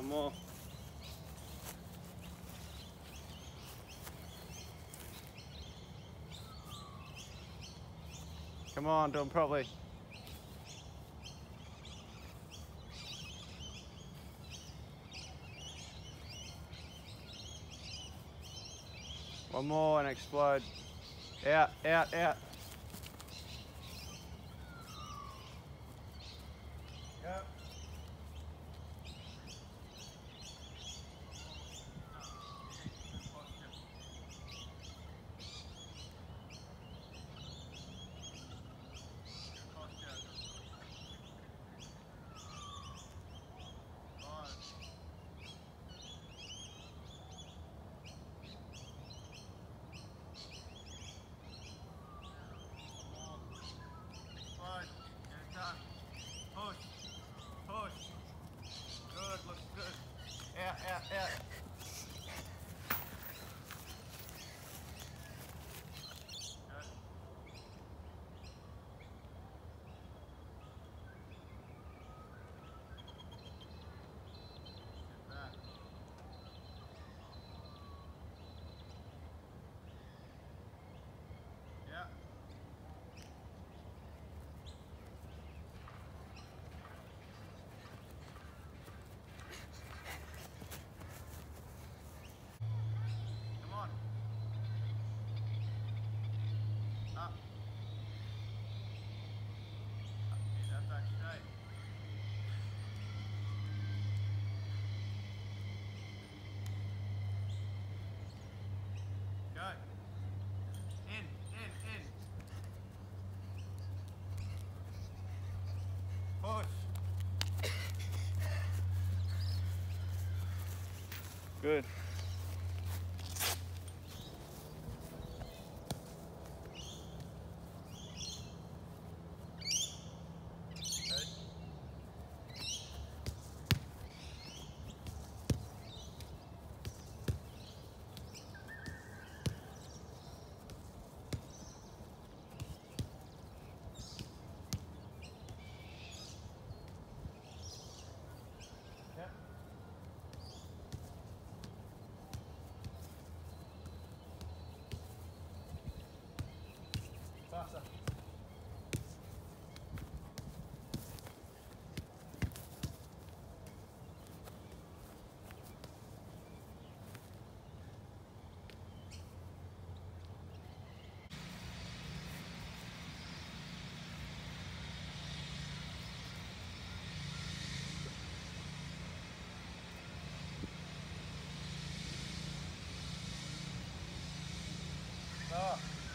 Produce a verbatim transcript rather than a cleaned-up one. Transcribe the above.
One more. Come on, do them properly. One more and explode. Out, out, out. Go. Push, push. Good, looks good. Out, out, out. Good. Get back. Yeah. Come on. Up. Keep that back straight. Go. In, in, in. Push. Good. Yeah. Faster. Oh.